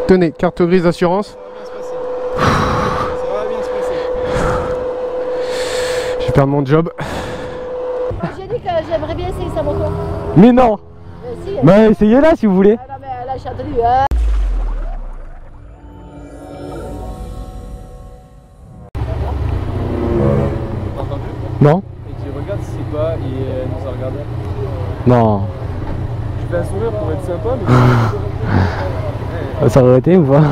Tenez, carte grise d'assurance. Ça va bien se passer. Je vais perdre mon job. J'ai dit que j'aimerais bien essayer sa moto. Mais non. Si, Bah essayez-là si vous voulez. ah non mais là j'ai entendu. Hein. T'as entendu? Non. Et qui regarde si c'est pas et elle nous a regardé. Non. Je fais un sourire pour être sympa mais Ça aurait été ou pas? là,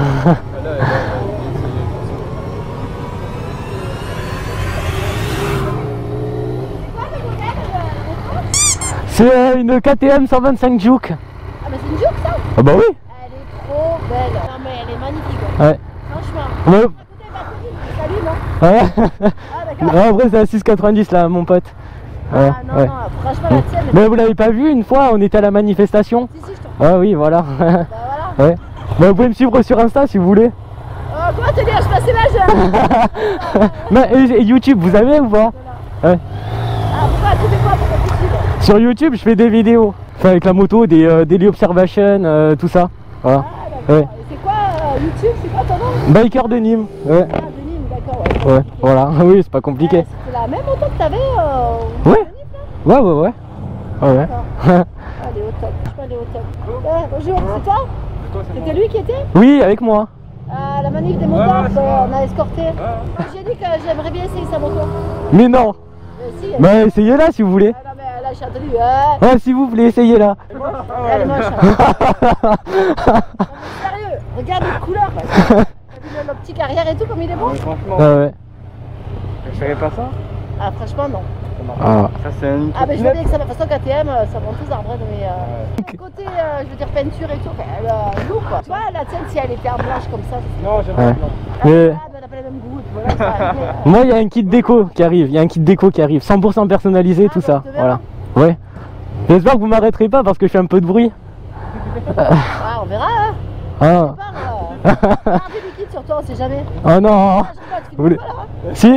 C'est une KTM 125 Juke. Ah mais c'est une joke ça. Ah bah oui. Elle est trop belle. Non mais elle est magnifique. Ouais. Franchement. Ouais. Salut non. Ouais. Ah d'accord. Non, après c'est à 6,90 là mon pote. Ouais, Ah non, ouais. non, franchement la tienne. Mais vous l'avez pas vu une fois, on était à la manifestation. Si, je te Ah oui, voilà. Bah voilà. Ouais. Bah, vous pouvez me suivre sur Insta si vous voulez. Comment te dire, je passais l'âge. Mais, et YouTube, vous avez ou pas? Ouais. Ah pourquoi tu fais quoi pour qu'on te suive? Sur YouTube, je fais des vidéos. Enfin, avec la moto, des daily observation, tout ça. Voilà. Ah d'accord. Ouais. Et c'est quoi YouTube? C'est quoi ton nom? Biker de Nîmes. Ouais. Ah de Nîmes, d'accord. Ouais, voilà. Oui, c'est pas compliqué. C'est la même moto que t'avais Ouais. Ouais, ouais, ouais. Ouais, ouais. Elle est au top. Elle est au top. Bonjour, c'est toi? C'était lui qui était? Oui, avec moi. À la manif des motards, on a escorté. J'ai dit que j'aimerais bien essayer sa moto. Mais non. Si, Bah, essayez-là si vous voulez. ah non mais là j'ai entendu. Hein. Ouais, s'il vous plaît, essayez-là. Elle est moche. Hein. Non, mais sérieux, regarde les couleurs. T'as vu l'optique arrière et tout comme il est beau? franchement, Ah ouais. je savais pas ça. Ah franchement non. Ah. Ça c'est un. Ah mais je veux bien que ça, de toute façon KTM ça monte tous arbres mais côté je veux dire peinture et tout, lourd quoi. Tu vois la tienne si elle était en blanche comme ça. Non, j'aime Ouais. pas blanc. Mais- Ah mais on a pas les mêmes goûts, voilà ça arrive. Moi, il y a un kit déco qui arrive. Il y a un kit déco qui arrive. 100% personnalisé, tout ça. donc, tu verras. Voilà. Ouais. J'espère que vous m'arrêterez pas parce que je fais un peu de bruit. Ah on verra hein. Ah. Garde des liquides sur toi, on sait jamais. Oh non. Ah, je sais pas, tu Vous voulez- fais pas là hein. Si.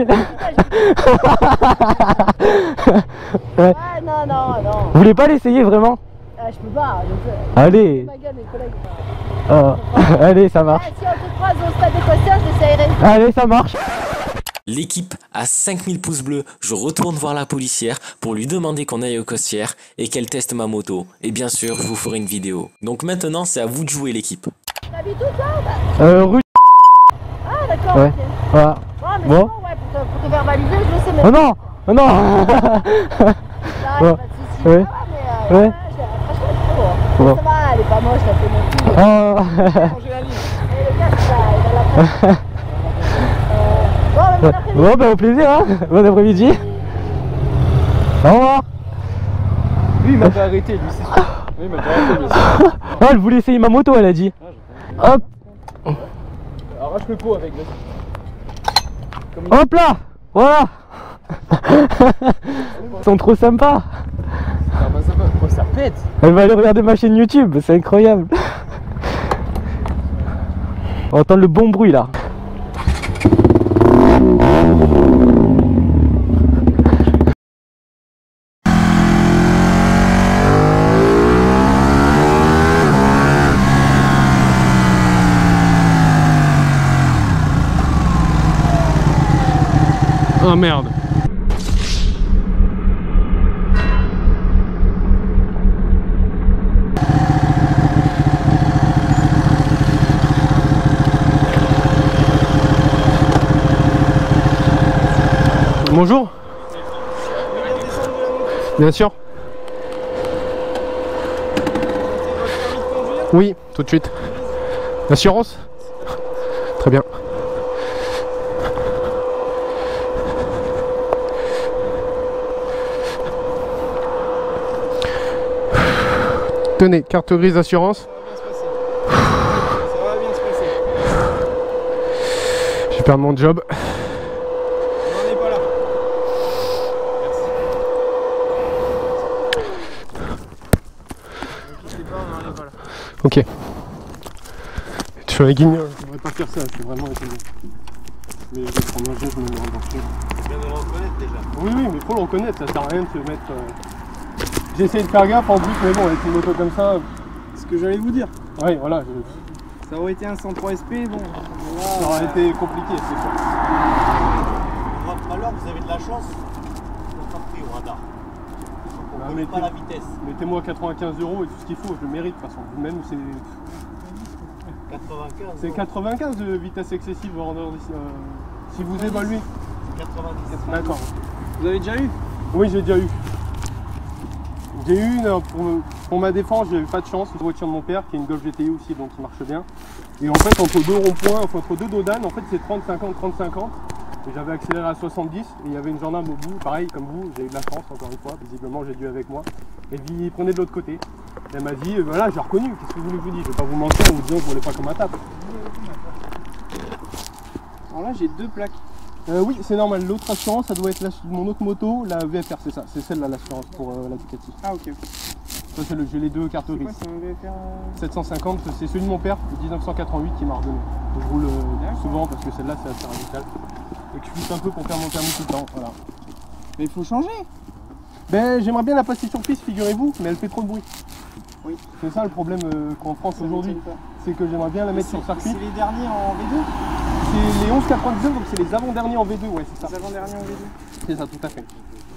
Ouais. Ah non, non, non. Vous voulez pas l'essayer vraiment? Ah, je peux pas, je peux. Allez. Ma gueule, mes collègues. Ah. Allez, ça Ah, marche. si on te croise au stade de Costière, j'essayerai. Allez, ça marche. L'équipe a 5000 pouces bleus, je retourne voir la policière pour lui demander qu'on aille au Costière et qu'elle teste ma moto. Et bien sûr, je vous ferai une vidéo. Donc maintenant, c'est à vous de jouer l'équipe. T'habites où toi? Rue. Ah d'accord, Ouais. ok. Voilà. Ouais, mais Bon. bon, ouais, pour te verbaliser, je le sais même. Oh non. Oh non. Là, y a Bon. pas de soucis. Ouais. Ah, mais Ouais. franchement, elle est trop. Bon. Ça va, elle est pas moche, la fait non plus. Oh. Changer la ligne. Et le gars, il a la presse. Bon, bon après-midi. Bon, bah au plaisir, hein. Bon après-midi. Au revoir. Lui il m'a pas arrêté, lui c'est sûr. Lui il m'a pas arrêté, lui. Oh, elle voulait essayer ma moto, elle a dit. Hop. Arrache le pot avec. Hop là. Voilà. Ils sont trop sympas. Ah bah ça va. Oh, ça pète. Elle va aller regarder ma chaîne YouTube, c'est incroyable. On entend le bon bruit là. Oh merde. Bonjour. Bien sûr. Oui, tout de suite. Assurance? Très bien. Tenez, carte grise d'assurance. Ça va bien se passer. Je vais perdre mon job. On n'en est pas là. Merci. N'hésitez pas, on n'en est pas là. Ok. Je suis un guignol, je devrais pas faire ça, c'est vraiment un guignol. Mais je vais prendre un jeu, je me mets en danger. Tu viens de le reconnaître déjà. Oui, oui, mais faut le reconnaître, ça sert à rien de se mettre. J'ai essayé de faire gaffe en plus, mais bon, avec une moto comme ça. Ce que j'allais vous dire. Ouais, voilà. Ça aurait été un 103 SP, bon. Ça aurait été compliqué, c'est sûr. Tout à l'heure, vous avez de la chance. Vous n'avez pas pris au radar. On ne connaît pas la vitesse. Mettez-moi 95 € et tout ce qu'il faut, je le mérite de toute façon. Vous-même, c'est. 95. C'est 95 de vitesse excessive si vous évaluez. C'est 90. D'accord. Vous avez déjà eu? Oui, j'ai déjà eu. J'ai eu une, pour ma défense, j'ai eu pas de chance. C'est une voiture de mon père qui est une Golf GTI aussi, donc qui marche bien. Et en fait, entre deux ronds-points, entre deux dodanes, en fait, c'est 30-50, 30-50. Et j'avais accéléré à 70 et il y avait une gendarme au bout, pareil comme vous, j'ai eu de la chance encore une fois, visiblement j'ai dû avec moi. Et puis il prenait de l'autre côté. Et elle m'a dit, voilà, j'ai reconnu, qu'est-ce que vous voulez que je vous dise? Je vais pas vous mentir en vous disant que vous voulez pas qu'on m'attaque. Alors là, j'ai 2 plaques. Oui, c'est normal, l'autre assurance, ça doit être mon autre moto, la VFR, c'est ça, c'est celle-là l'assurance pour la Ducati. Ah, ok. Ça, c'est j'ai les deux cartes C'est grises. quoi, c'est un VFR 750, c'est celui de mon père, de 1988 qui m'a redonné. Je roule souvent parce que celle-là c'est assez radical. Et que je pousse un peu pour faire mon permis tout le temps, voilà. Mais il faut changer. Ben j'aimerais bien la passer sur piste, figurez-vous, mais elle fait trop de bruit. Oui. C'est ça le problème qu'en France aujourd'hui, c'est que j'aimerais bien la mettre sur circuit. C'est les derniers en V2? C'est les 1199, donc c'est les avant-derniers en V2, ouais c'est ça. Les avant-derniers en V2? C'est ça, tout à fait.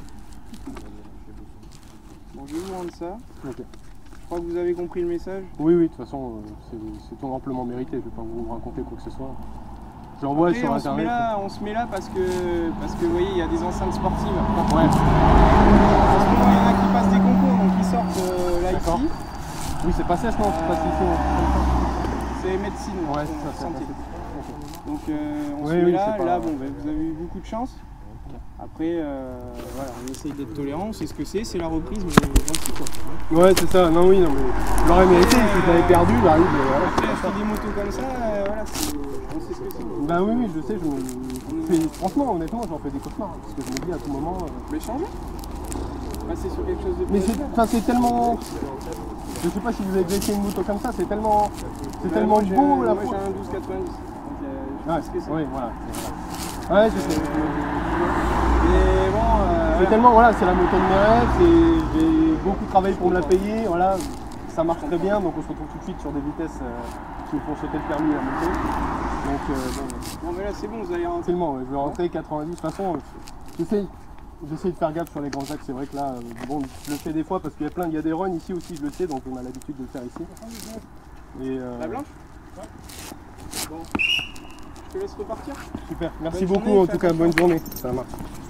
Bon, je vais vous rendre ça. Ok. Je crois que vous avez compris le message. Oui, oui, de toute façon, c'est tout amplement mérité, je vais pas vous raconter quoi que ce soit. J'envoie sur on internet. on se met là parce que vous voyez, il y a des enceintes sportives. Ouais. En ce moment, il y en a qui passent des concours, donc ils sortent là ici. Oui, c'est pas sèche, non, c'est pas ici. C'est médecine. Ouais, c'est ça, santé. Donc on Oui, se met oui, là, c'est pas- là bon, ben, vous avez eu beaucoup de chance. Après, voilà, on essaye d'être tolérant, on sait ce que c'est la reprise, mais voici quoi. Ouais, c'est ça, non, oui, non, mais je l'aurais mérité, si je l'avais perdu, bah oui, mais voilà. Après, acheter des motos comme ça, voilà, on sait ce que c'est. Bah oui, oui, je sais, franchement, honnêtement, j'en fais des cauchemars, parce que je me dis à tout moment. Mais changer. Passer sur quelque chose de Mais plus. c'est tellement. Je sais pas si vous avez déjà essayé une moto comme ça, c'est tellement. C'est Bah, tellement moi, j'ai beau un- la moi, fois. j'ai un 1290. Donc, je Ouais, sais ce que c'est. oui, voilà. Ouais, je sais. Mais bon, C'est tellement, voilà, c'est la moto de mes rêves, j'ai beaucoup travaillé pour me la payer, voilà, ça marche très bien, donc on se retrouve tout de suite sur des vitesses qui me font sauter le permis à la moto. Donc bon, bon, mais là c'est bon, vous allez rentrer. tellement, je vais rentrer 90, de toute façon, j'essaye de faire gaffe sur les grands axes, c'est vrai que là, bon, je le fais des fois parce qu'il y a des runs ici aussi, je le sais, donc on a l'habitude de le faire ici. Et, La blanche? Ouais. Bon. Je te laisse repartir. super, merci Bonne beaucoup journée, en tout cas, fais bonne journée, ça marche.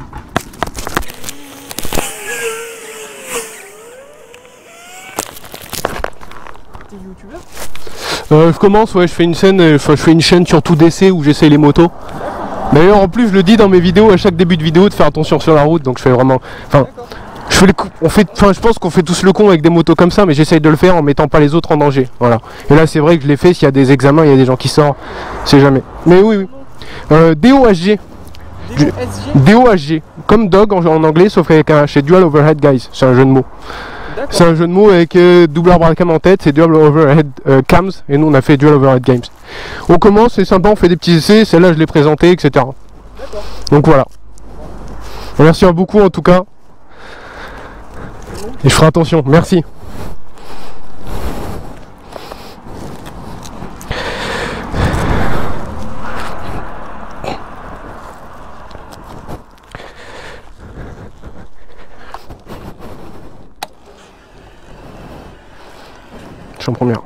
T'es youtubeur? Je commence, ouais, je fais une chaîne sur tout DC où j'essaye les motos. D'ailleurs, en plus, je le dis dans mes vidéos, à chaque début de vidéo, de faire attention sur la route, donc je fais vraiment. Enfin, je pense qu'on fait tous le con avec des motos comme ça, mais j'essaye de le faire en mettant pas les autres en danger. Voilà. Et là, c'est vrai que je l'ai fait. S'il y a des examens, il y a des gens qui sortent, c'est jamais. Mais oui, oui. DOHG. DOHG. Comme dog en anglais, sauf avec un H. C'est Dual Overhead Guys. C'est un jeu de mots. C'est un jeu de mots avec double arbre à cam en tête, c'est Dual Overhead Cams, et nous on a fait Dual Overhead Games. On commence, c'est sympa, on fait des petits essais, celle-là je l'ai présenté, etc. Donc voilà. Merci beaucoup en tout cas. Et je ferai attention, merci. Je suis en première.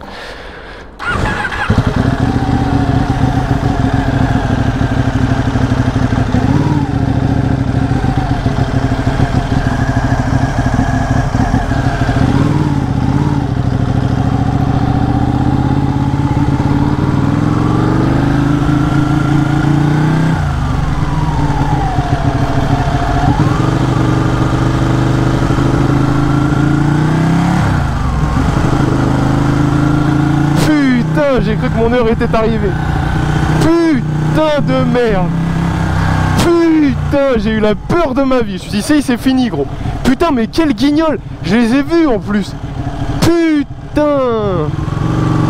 J'ai cru que mon heure était arrivée. Putain de merde. Putain, j'ai eu la peur de ma vie. Je me suis dit, c'est fini gros. Putain, mais quel guignol. Je les ai vus en plus. Putain.